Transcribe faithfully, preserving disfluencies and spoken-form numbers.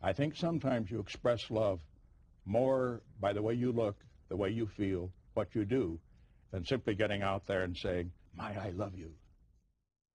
I think sometimes you express love more by the way you look, the way you feel, what you do, than simply getting out there and saying, "My, I love you."